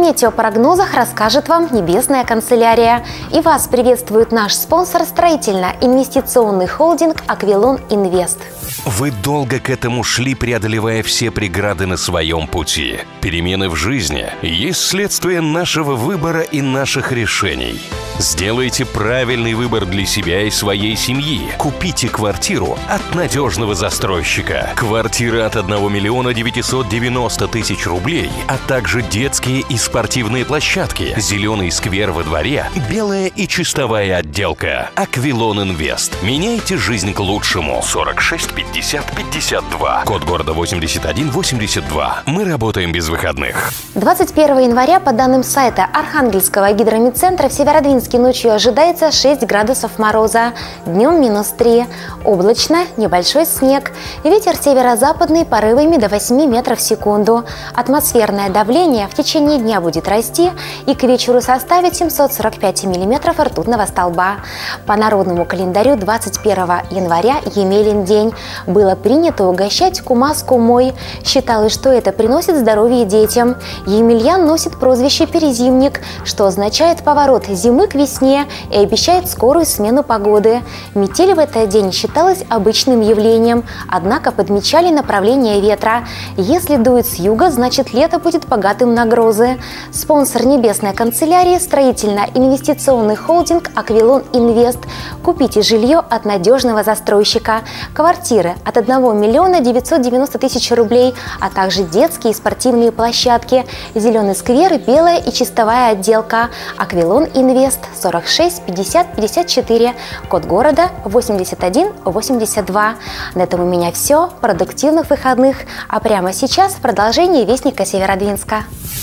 метеопрогнозах расскажет вам Небесная канцелярия. И вас приветствует наш спонсор строительно-инвестиционный холдинг «Аквилон Инвест». Вы долго к этому шли, преодолевая все преграды на своем пути. Перемены в жизни есть следствие нашего выбора и наших решений. Сделайте правильный выбор для себя и своей семьи. Купите квартиру от надежного застройщика. Квартиры от 1 миллиона 990 тысяч рублей, а также детские и спортивные площадки, зеленый сквер во дворе, белая и чистовая отделка. Аквилон Инвест. Меняйте жизнь к лучшему. 46 50 52. Код города 81 82. Мы работаем без выходных. 21 января, по данным сайта Архангельского гидромедцентра, в Северодвинске ночью ожидается 6 градусов мороза, днем -3. Облачно, небольшой снег. Ветер северо-западный порывами до 8 метров в секунду. Атмосферное давление в течение дня будет расти и к вечеру составит 745 миллиметров ртутного столба. По народному календарю 21 января Емелин день. Было принято угощать кума с кумой. Считалось, что это приносит здоровье детям. Емельян носит прозвище «Перезимник», что означает поворот зимы к весне и обещает скорую смену погоды. Метель в этот день считалась обычным явлением, однако подмечали направление ветра. Если дует с юга, значит лето будет богатым на грозы. Спонсор Небесной канцелярии – строительно-инвестиционный холдинг «Аквилон Инвест». Купите жилье от надежного застройщика. Квартиры от 1 миллиона 990 тысяч рублей, а также детские и спортивные площадки, зеленый сквер, белая и чистовая отделка. Аквилон Инвест, 46 50 54, код города 81 82. На этом у меня все. Продуктивных выходных. А прямо сейчас продолжение Вестника Северодвинска.